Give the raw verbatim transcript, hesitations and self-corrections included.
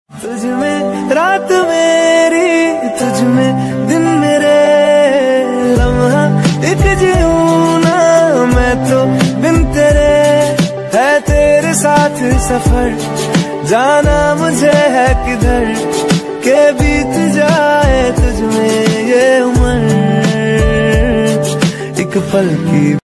तुझ में रात मेरी, तुझ में दिन मेरे, लम्हा एक जीऊं ना मैं तो बिन तेरे। है तेरे साथ सफर, जाना मुझे है किधर, के बीत जाए तुझ में ये उम्र, एक पल की